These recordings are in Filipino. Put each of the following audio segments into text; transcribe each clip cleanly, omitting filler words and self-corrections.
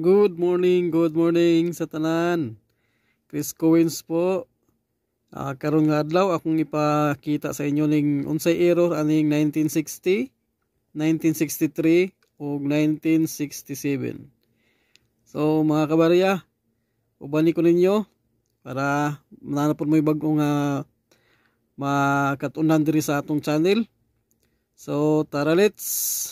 Good morning sa tanan. Chris Coins po. Karon nga adlaw akong ipakita sa inyo ning unsay error aning 1960, 1963 ug 1967. So mga kabarya, ubani ko ninyo para mananapod mo bag-ong makatunan diri sa atong channel. So tara let's.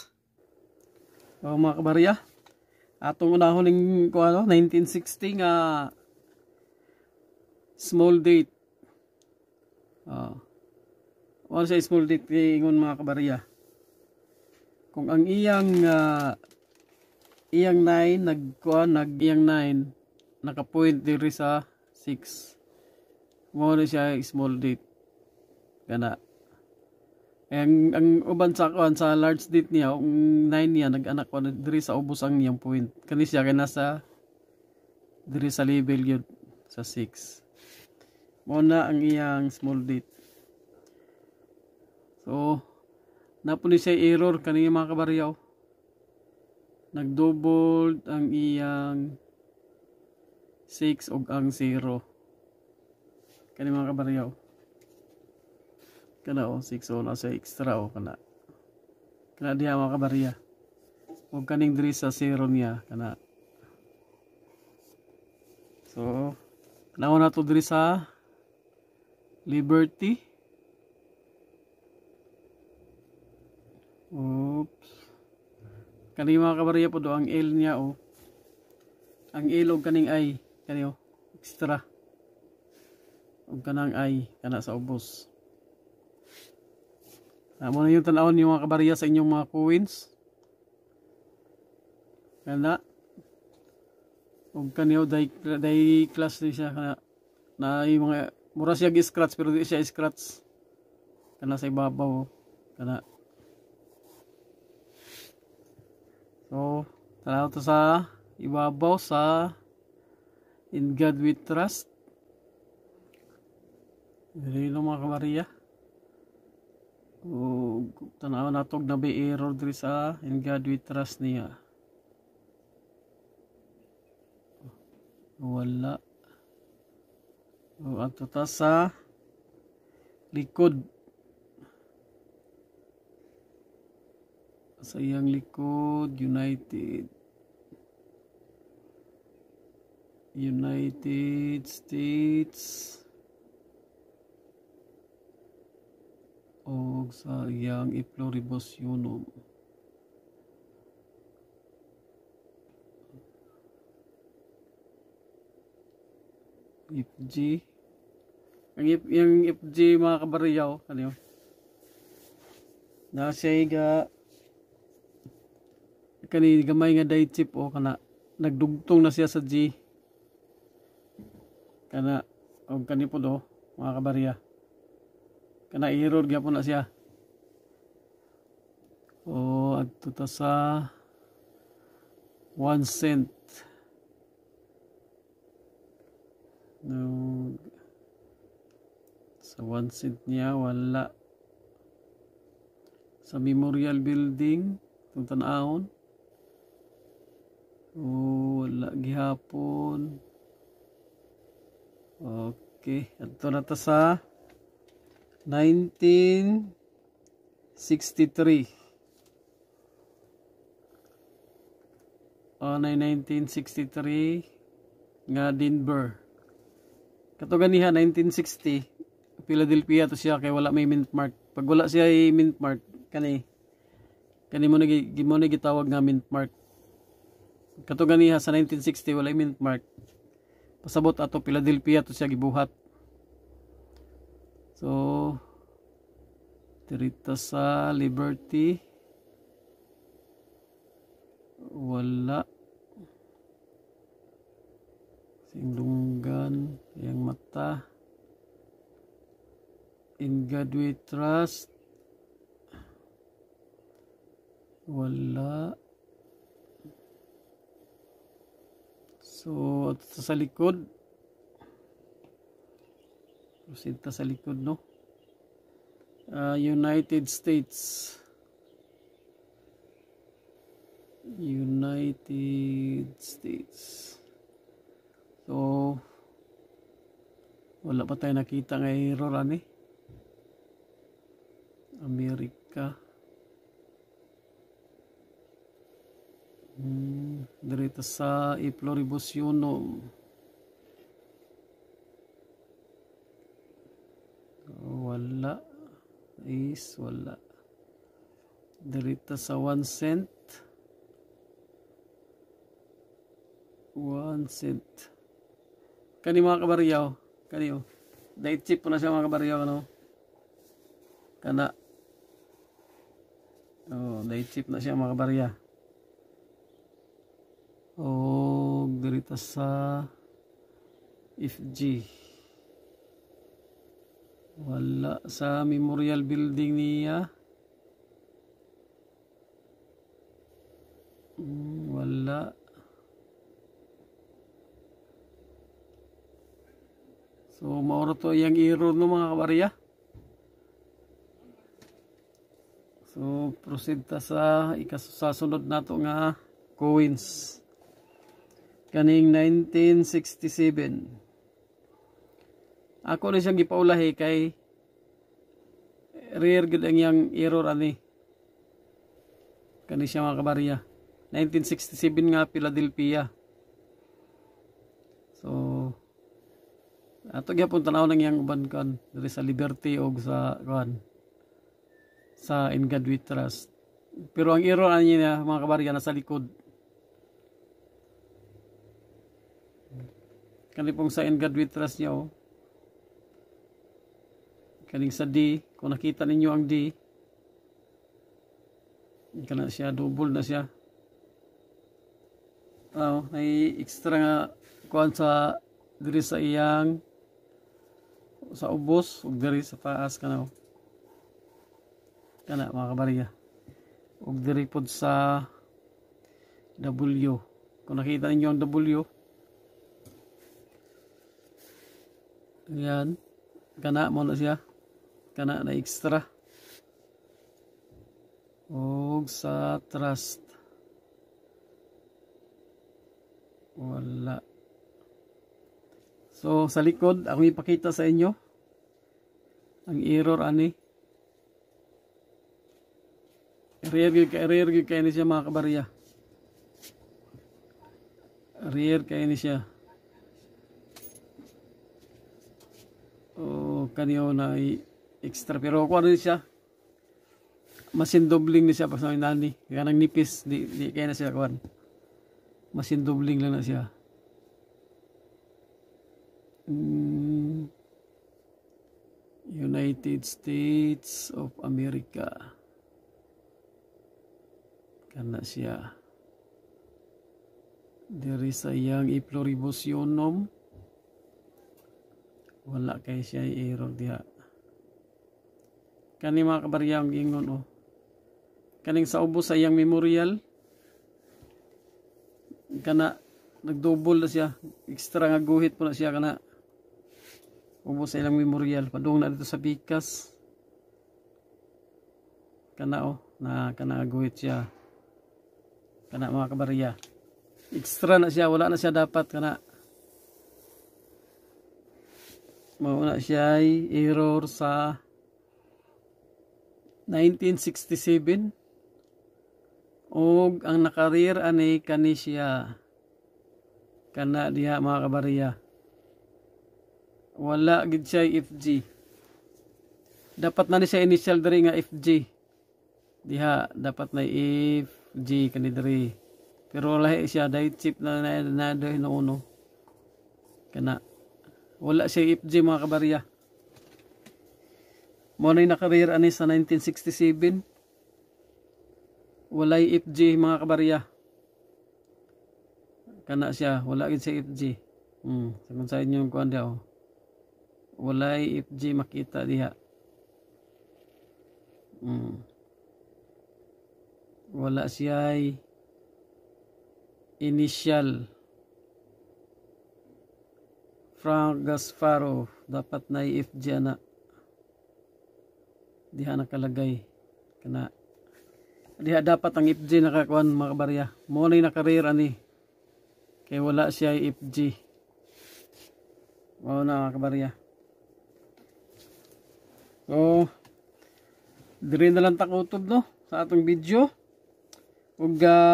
Mga kabarya, atong unahon ning 1960 nga small date. Ano siya small date ingon mga kabarya? Kung ang iyang 9 iyang 9 naka-point diri sa 6. Mo na siya small date. Kana ang uban sa large date niya, ang 9 niya nag-anak ko diri sa ubos ang niyang point. Kani siya kay nasa diri sa level yun sa 6. Muna ang iyang small date. So napuni siya error kani mga kabaryaw. Nag-double ang iyang 6 ug ang 0. Kani mga kabaryaw. Kana 6 nasa extra kana diha mga kabarya. Ug kaning diri sa 0 niya kana. So naon na to diri sa Liberty. Oops. Kani mga kabarya po do ang L niya ang L ug kaning I kani extra. Ug kanang I kana sa ubos. Mo na yung tanawon yung mga kabarya sa inyong mga coins. Kana. Ug kaniyo day class ni siya kana na yung mga mura siya gi-scratch pero di siya scratch. Kana sa ibabaw kana. So, tanaw to sa ibabaw sa In God We Trust. Dili no mga kabarya. Tanaw natog na may error diri sa In God We Trust niya. Wala. Ato ta sa likod. Sa iyang likod, United States. O sa iyang iploribus unum. FG. Yung FG mga kabaryaw, ano yun? Na siya kani gamay nga day chip kana nagdugtong na siya sa G. Kana og kani po mga kabarya. Kana error gyapon na siya. Adto ta sa 1 cent. No. Sa 1 cent niya wala. Sa Memorial Building itong tanahon. Wala gihapon. Okay, adto na ta sa 1963. 1963 nga Denver. Kato ganiha 1960 Philadelphia to siya kay wala may mint mark. Pag wala siya ay mint mark kani mo na gitawag nga mint mark. Kato ganiha sa 1960 wala mint mark. Pasabot ato Philadelphia to siya gibuhat. So, dirita sa Liberty. Wala. Sindunggan. Yang mata. In God We Trust. Wala. So, sa likod. Proceed ta sa likod, no? United States. United States. So wala pa tayo nakita nga error ani. Amerika. Dirito sa iploribus unum. Wala. Wala. Dirito sa 1 cent. 1 cent. Kani mga kabaryaw. Kani o. Dahil chip po na siya mga kabaryaw. Ano? Kana. Dahil chip na siya mga kabarya. Dirito sa FG. Wala sa memorial building niya. Wala. So mauro to yung error no mga kabarya. So proceed ta sa ikasasunod nato nga coins. Kaning 1967. Ako rin siyang gipaulahi kay rare gud ang yang error ani. Kani siya mga kabarya. 1967 nga Philadelphia. So ato gyapon tanaw nang yang uban kan diri sa Liberty og sa kan sa In God We Trust. Pero ang error ani niya mga kabarya nasa likod. Kani pong sa In God We Trust niya kaning sa D, kung nakita ninyo ang D, kana siya, double na siya. May extra nga kuan sa diri sa iyang sa ubos ug diri sa taas kana mga kabarya. Ug diri pod sa W. Kung nakita ninyo ang W, yan, kana mo na siya. Kana na extra. Og sa trust. Wala. So sa likod, ako ipakita sa inyo ang error ani. Error kay ni siya mga kabarya. Error kay ni siya. Kaniyo na extra pero kuha rin siya. Masin dobling ni siya pa sa nani. Kanang nipis di kaya na siya kuan. Masin dobling lang na siya. United States of America. Kana siya. There is a young iploribus unum. Wala kay siya error diha. Kani mga kabarya ang ingon kaning sa ubos sa iyang memorial. Kana nagdouble na siya. Extra nga guhit po na siya kana. Ubos sa ilang memorial. Padung na dito sa Pikas. Kana kana guhit siya. Kana mga kabarya. Extra na siya, wala na siya dapat kana. Mauna siya ay error sa 1967 og ang nakarear ani kani siya kana diha mga kabarya. Wala gid siya FG. Dapat na ni siya initial diri nga FG. Diha dapat na FG kani diri. Pero lahi siya dahil chip na uno. Kana wala siya FG mga kabarya. Muna yung nakarear ani sa 1967. Walay FG mga kabarya. Kana siya. Wala gid siya FG. Sagun sa inyo yung kuhan diya. Walay FG makita diha. Wala siya initial. Frank Gasfaro dapat na FG na diha nakalagay kana diha dapat ang FG nakakuan mga kabarya. Mo na nakareer ani. Kay wala siya FG. Mao na mga kabarya. So dire na lang ta kutob no sa atong video. Ug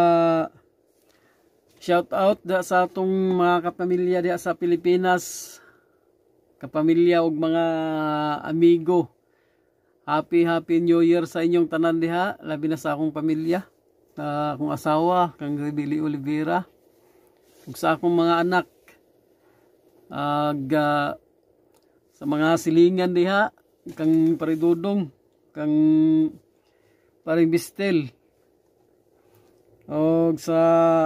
shout out da sa atong mga kapamilya diha sa Pilipinas. Kapamilya ug mga amigo. Happy New Year sa inyong tanan diha, labi na sa akong pamilya, akong asawa, kang Rebili Oliveira, ug sa akong mga anak, sa mga silingan diha, kang Paridudong, kang Paring Bistel, ug sa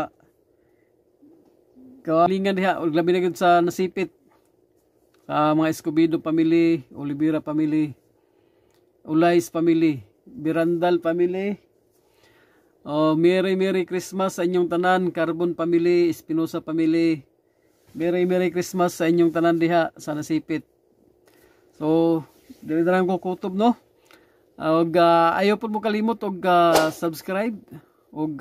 kawalingan diha, ug labi na gid sa nasipit, sa mga Escobedo family, Oliveira family, Ulays family, Birandal family. Merry Christmas sa inyong tanan, Carbon family, Espinosa family. Merry Christmas sa inyong tanan diha sa nasipit. So, dili na lang ko kutob no. Ug ayaw pud mo kalimot og subscribe ug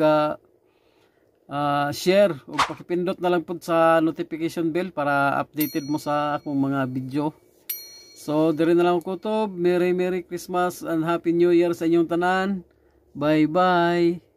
share ug pakipindot na lang pud sa notification bell para updated mo sa akong mga video. So, dire na lang ko kutob. Merry Christmas and Happy New Year sa inyong tanan. Bye-bye.